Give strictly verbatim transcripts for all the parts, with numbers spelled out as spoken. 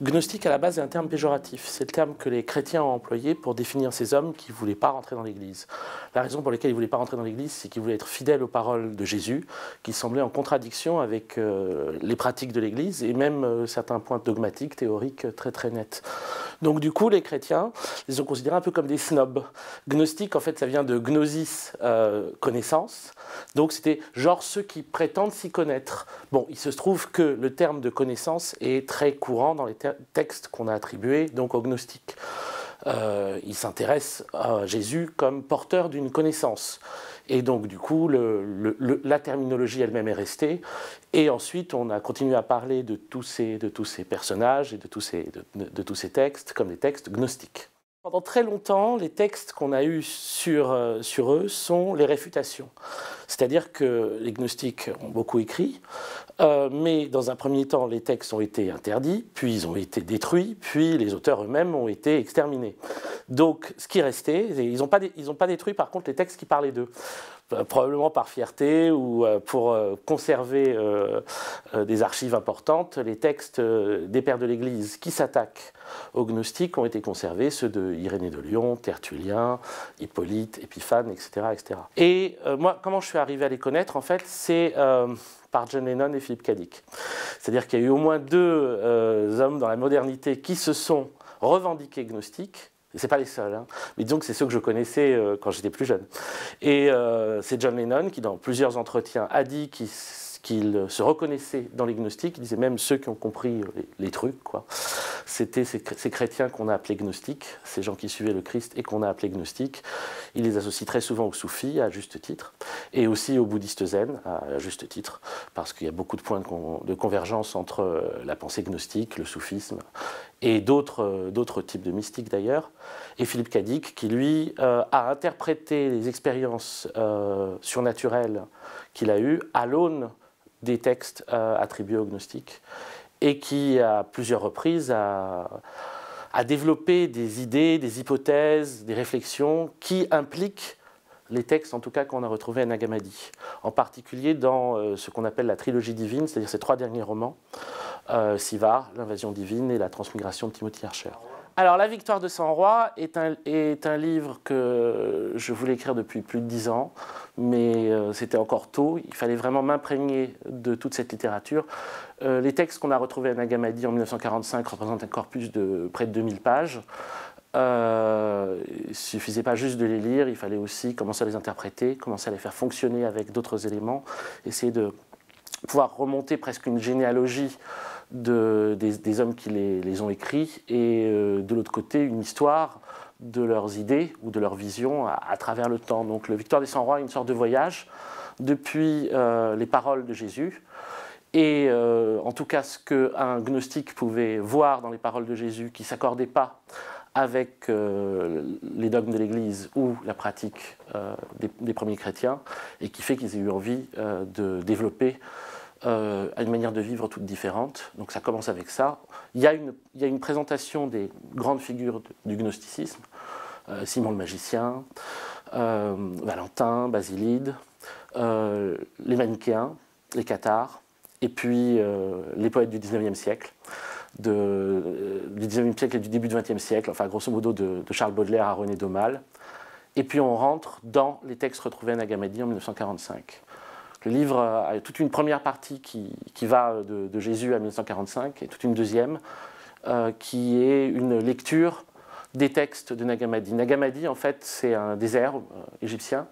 Gnostique, à la base, est un terme péjoratif. C'est le terme que les chrétiens ont employé pour définir ces hommes qui ne voulaient pas rentrer dans l'Église. La raison pour laquelle ils ne voulaient pas rentrer dans l'Église, c'est qu'ils voulaient être fidèles aux paroles de Jésus, qui semblaient en contradiction avec euh, les pratiques de l'Église et même euh, certains points dogmatiques, théoriques très très nets. Donc du coup, les chrétiens les ont considérés un peu comme des snobs. Gnostique, en fait, ça vient de gnosis, euh, connaissance. Donc c'était genre ceux qui prétendent s'y connaître. Bon, il se trouve que le terme de connaissance est très courant dans les textes qu'on a attribués donc aux gnostiques. Euh, ils s'intéressent à Jésus comme porteur d'une connaissance. Et donc, du coup, le, le, le, la terminologie elle-même est restée. Et ensuite, on a continué à parler de tous ces, de tous ces personnages et de tous ces, de, de, de tous ces textes comme des textes gnostiques. Pendant très longtemps, les textes qu'on a eus sur, euh, sur eux sont les réfutations. C'est-à-dire que les gnostiques ont beaucoup écrit, euh, mais dans un premier temps, les textes ont été interdits, puis ils ont été détruits, puis les auteurs eux-mêmes ont été exterminés. Donc, ce qui restait, ils n'ont pas, ils n'ont pas détruit par contre les textes qui parlaient d'eux. Probablement par fierté ou pour conserver des archives importantes, les textes des pères de l'Église qui s'attaquent aux gnostiques ont été conservés, ceux de Irénée de Lyon, Tertullien, Hippolyte, Épiphane, et cetera, et cetera. Et euh, moi, comment je suis arrivé à les connaître, en fait, c'est euh, par John Lennon et Philip K. Dick. C'est-à-dire qu'il y a eu au moins deux euh, hommes dans la modernité qui se sont revendiqués gnostiques. Ce n'est pas les seuls, hein. Mais disons que c'est ceux que je connaissais euh, quand j'étais plus jeune. Et euh, c'est John Lennon qui, dans plusieurs entretiens, a dit qu'il qu'il se reconnaissait dans les gnostiques. Il disait même ceux qui ont compris les, les trucs, quoi. C'était ces, ces chrétiens qu'on a appelés gnostiques, ces gens qui suivaient le Christ et qu'on a appelés gnostiques. Il les associe très souvent aux soufis, à juste titre, et aussi aux bouddhistes zen, à juste titre, parce qu'il y a beaucoup de points de, con, de convergence entre la pensée gnostique, le soufisme, et d'autres d'autres types de mystiques d'ailleurs. Et Philip K. Dick, qui lui euh, a interprété les expériences euh, surnaturelles qu'il a eues à l'aune des textes euh, attribués aux gnostiques, et qui, à plusieurs reprises, a, a développé des idées, des hypothèses, des réflexions qui impliquent les textes, en tout cas, qu'on a retrouvés à Nag Hammadi, en particulier dans euh, ce qu'on appelle la trilogie divine, c'est-à-dire ces trois derniers romans, euh, Sivar, l'invasion divine et la transmigration de Timothy Archer. Alors, La victoire de cent rois est un, est un livre que je voulais écrire depuis plus de dix ans, mais euh, c'était encore tôt, il fallait vraiment m'imprégner de toute cette littérature. Euh, les textes qu'on a retrouvés à Nag Hammadi en mille neuf cent quarante-cinq représentent un corpus de près de deux mille pages. Euh, il ne suffisait pas juste de les lire, il fallait aussi commencer à les interpréter, commencer à les faire fonctionner avec d'autres éléments, essayer de pouvoir remonter presque une généalogie de, des, des hommes qui les, les ont écrits et euh, de l'autre côté une histoire de leurs idées ou de leurs visions à, à travers le temps. Donc le Victoire des cent rois est une sorte de voyage depuis euh, les paroles de Jésus et euh, en tout cas ce qu'un gnostique pouvait voir dans les paroles de Jésus qui ne s'accordaient pas avec euh, les dogmes de l'Église ou la pratique euh, des, des premiers chrétiens, et qui fait qu'ils aient eu envie euh, de développer euh, une manière de vivre toute différente. Donc ça commence avec ça. Il y a une, il y a une présentation des grandes figures de, du gnosticisme, euh, Simon le magicien, euh, Valentin, Basilide, euh, les manichéens, les cathares, et puis euh, les poètes du dix-neuvième siècle. De, euh, du dix-neuvième siècle et du début du vingtième siècle, enfin grosso modo de, de Charles Baudelaire à René Daumal. Et puis on rentre dans les textes retrouvés à Nag Hammadi en mille neuf cent quarante-cinq. Le livre a toute une première partie qui, qui va de, de Jésus à mille neuf cent quarante-cinq et toute une deuxième euh, qui est une lecture des textes de Nag Hammadi. Nag Hammadi, en fait, c'est un désert euh, égyptien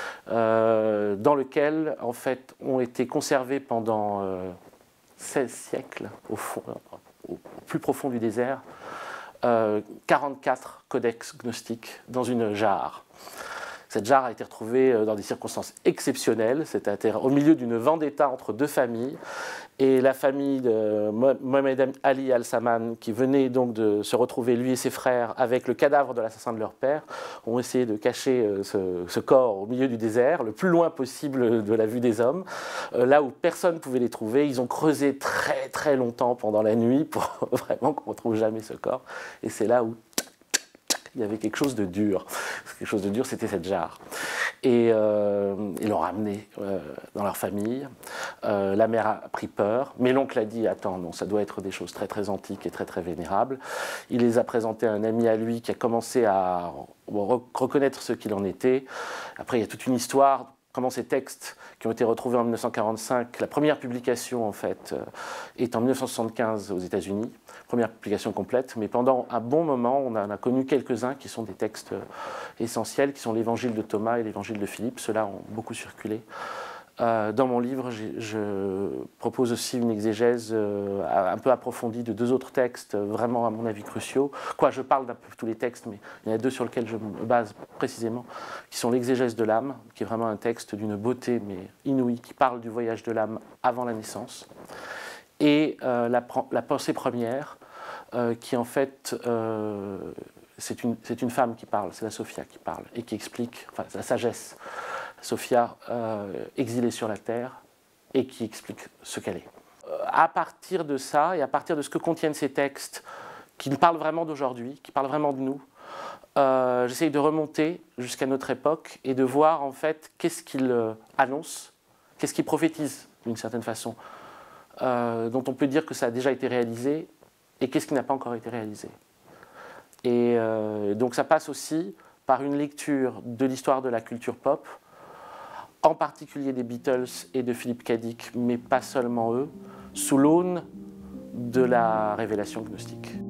euh, dans lequel, en fait, ont été conservés pendant euh, seize siècles, au fond, au plus profond du désert, euh, quarante-quatre codex gnostiques dans une jarre. Cette jarre a été retrouvée dans des circonstances exceptionnelles, c'est-à-dire au milieu d'une vendetta entre deux familles, et la famille de Mohamed Ali Al-Saman, qui venait donc de se retrouver, lui et ses frères, avec le cadavre de l'assassin de leur père, ont essayé de cacher ce, ce corps au milieu du désert, le plus loin possible de la vue des hommes, là où personne ne pouvait les trouver. Ils ont creusé très très longtemps pendant la nuit pour vraiment qu'on ne retrouve jamais ce corps, et c'est là où il y avait quelque chose de dur. Quelque chose de dur, c'était cette jarre. Et euh, ils l'ont ramené euh, dans leur famille. Euh, la mère a pris peur, mais l'oncle a dit « Attends, non, ça doit être des choses très très antiques et très très vénérables ». Il les a présentés à un ami à lui qui a commencé à reconnaître ce qu'il en était. Après, il y a toute une histoire. Comment ces textes qui ont été retrouvés en mille neuf cent quarante-cinq, la première publication en fait est en mille neuf cent soixante-quinze aux États-Unis, première publication complète, mais pendant un bon moment, on en a connu quelques-uns qui sont des textes essentiels, qui sont l'évangile de Thomas et l'évangile de Philippe. Ceux-là ont beaucoup circulé. Euh, dans mon livre, je propose aussi une exégèse euh, un peu approfondie de deux autres textes, vraiment à mon avis cruciaux. Quoi, je parle d'un peu tous les textes, mais il y en a deux sur lesquels je me base précisément, qui sont l'exégèse de l'âme, qui est vraiment un texte d'une beauté mais inouïe, qui parle du voyage de l'âme avant la naissance, et euh, la, la pensée première, euh, qui en fait, euh, c'est une, c'est une femme qui parle, c'est la Sophia qui parle, et qui explique, enfin, la sagesse. Sophia, euh, exilée sur la terre, et qui explique ce qu'elle est. Euh, à partir de ça, et à partir de ce que contiennent ces textes, qui nous parlent vraiment d'aujourd'hui, qui parlent vraiment de nous, euh, j'essaye de remonter jusqu'à notre époque et de voir en fait qu'est-ce qu'ils euh, annoncent, qu'est-ce qu'ils prophétisent d'une certaine façon, euh, dont on peut dire que ça a déjà été réalisé, et qu'est-ce qui n'a pas encore été réalisé. Et euh, donc ça passe aussi par une lecture de l'histoire de la culture pop, en particulier des Beatles et de Philip K. Dick, mais pas seulement eux, sous l'aune de la révélation gnostique.